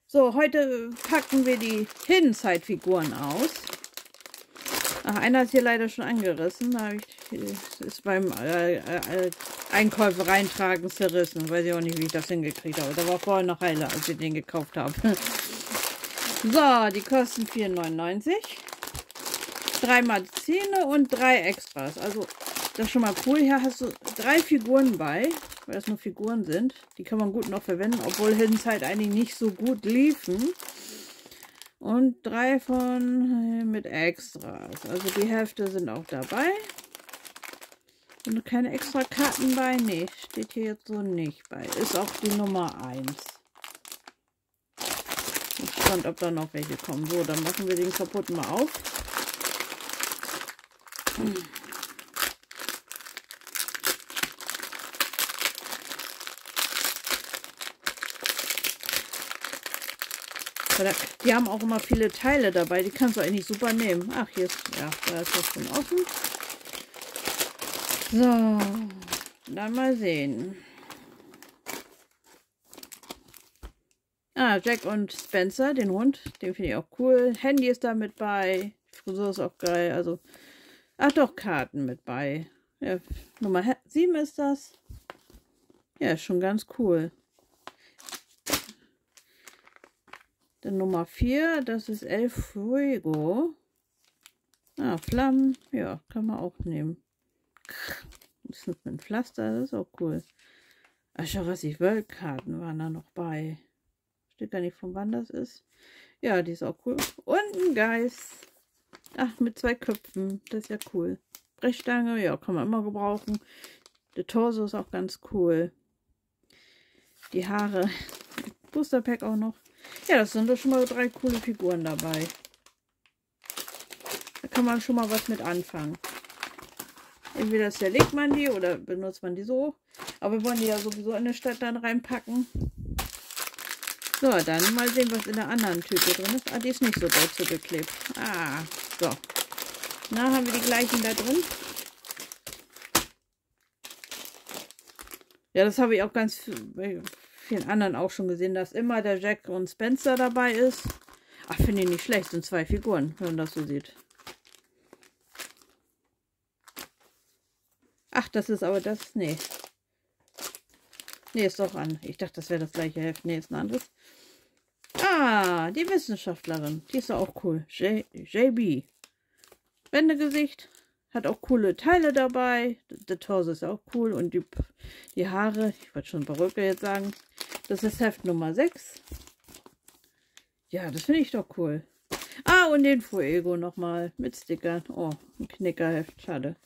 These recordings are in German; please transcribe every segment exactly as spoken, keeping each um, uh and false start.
So, heute packen wir die Hidden Side Figuren aus. Ach, einer ist hier leider schon angerissen. Da habe ich, ist beim äh, äh, Einkäufe reintragen zerrissen. Weiß ich auch nicht, wie ich das hingekriegt habe. Da war vorher noch heile, als ich den gekauft habe. So, die kosten vier neunundneunzig. Drei Magazine und drei Extras. Also, das ist schon mal cool. Hier hast du drei Figuren bei, weil das nur Figuren sind. Die kann man gut noch verwenden, obwohl Hidden Side eigentlich nicht so gut liefen. Und drei von äh, mit Extras. Also die Hälfte sind auch dabei. Und keine extra Karten bei? Nee, steht hier jetzt so nicht bei. Ist auch die Nummer eins. Ich bin gespannt, ob da noch welche kommen. So, dann machen wir den kaputten mal auf. Hm. Die haben auch immer viele Teile dabei, die kannst du eigentlich super nehmen. Ach, hier ist, ja, da ist das schon offen. So, dann mal sehen. Ah, Jack und Spencer, den Hund, den finde ich auch cool. Handy ist da mit bei, Frisur ist auch geil, also, ach doch, Karten mit bei. Ja, Nummer sieben ist das. Ja, ist schon ganz cool. Dann Nummer vier, das ist El Fuego. Ah, Flammen, ja, kann man auch nehmen. Das ist ein Pflaster, das ist auch cool. Ach, schau, was die World-Karten waren da noch bei. Steht gar nicht, von wann das ist. Ja, die ist auch cool. Und ein Geist. Ach, mit zwei Köpfen, das ist ja cool. Brechstange, ja, kann man immer gebrauchen. Der Torso ist auch ganz cool. Die Haare. Booster Pack auch noch. Ja, das sind doch schon mal drei coole Figuren dabei. Da kann man schon mal was mit anfangen. Entweder zerlegt man die oder benutzt man die so. Aber wir wollen die ja sowieso in der Stadt dann reinpacken. So, dann mal sehen, was in der anderen Tüte drin ist. Ah, die ist nicht so doll zugeklebt. Ah, so. Na, haben wir die gleichen da drin? Ja, das habe ich auch ganz bei vielen anderen auch schon gesehen, dass immer der Jack und Spencer dabei ist. Ach, finde ich nicht schlecht. Sind zwei Figuren, wenn man das so sieht. Ach, das ist aber das. Nee. Nee, ist doch an. Ich dachte, das wäre das gleiche Heft. Nee, ist ein anderes. Ah, die Wissenschaftlerin. Die ist auch cool. J B. Wendegesicht. Hat auch coole Teile dabei. Der Torso ist auch cool. Und die, die Haare. Ich wollte schon Perücke jetzt sagen. Das ist Heft Nummer sechs. Ja, das finde ich doch cool. Ah, und den Fuego nochmal. Mit Stickern. Oh, ein Knickerheft. Schade.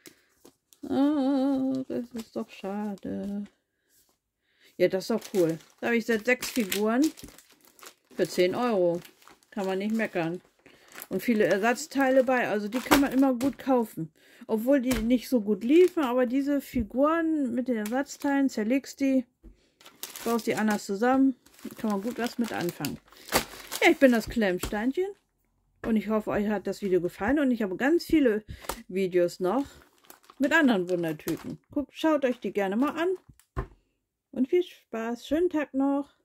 Oh, das ist doch schade. Ja, das ist doch cool. Da habe ich seit sechs Figuren für zehn Euro. Kann man nicht meckern. Und viele Ersatzteile bei. Also die kann man immer gut kaufen. Obwohl die nicht so gut liefen. Aber diese Figuren mit den Ersatzteilen, zerlegst die, baust die anders zusammen. Da kann man gut was mit anfangen. Ja, ich bin das Klemmsteinchen. Und ich hoffe, euch hat das Video gefallen. Und ich habe ganz viele Videos noch mit anderen Wundertüten. Guckt, schaut euch die gerne mal an. Und viel Spaß. Schönen Tag noch.